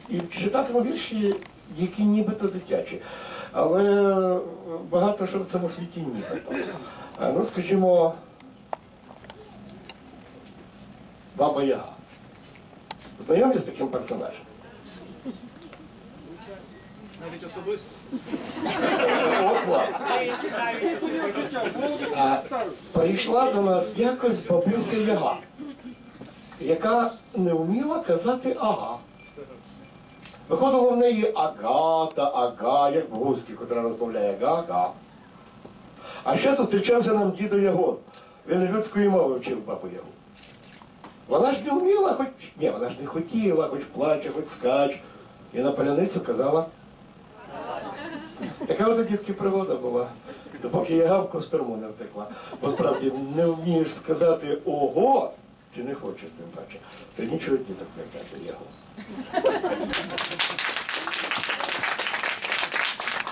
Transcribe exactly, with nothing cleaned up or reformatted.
і читатиму вірші, які нібито дитячі. Але багато що в цьому світі нібито. Ну, скажімо, Баба Яга. Знайомі з таким персонажем? Навіть особисто. О, класно. А, прийшла до нас якось бабуся Яга, яка не вміла казати «ага». Виходило в неї «агата», «ага», як в гуськи, котра розмовляє «га-га». А ще зустрічався нам дідо Ягон. Він людської мови вчив бабу Ягу. Вона ж не вміла, хоч... Ні, вона ж не хотіла, хоч плаче, хоч скач. І на паляницю казала. Така от у дітки пригода була, допоки Яга в кострому не втекла. Бо справді не вмієш сказати «ого», чи не хочеш тим паче, то нічого діток лякати Ягу.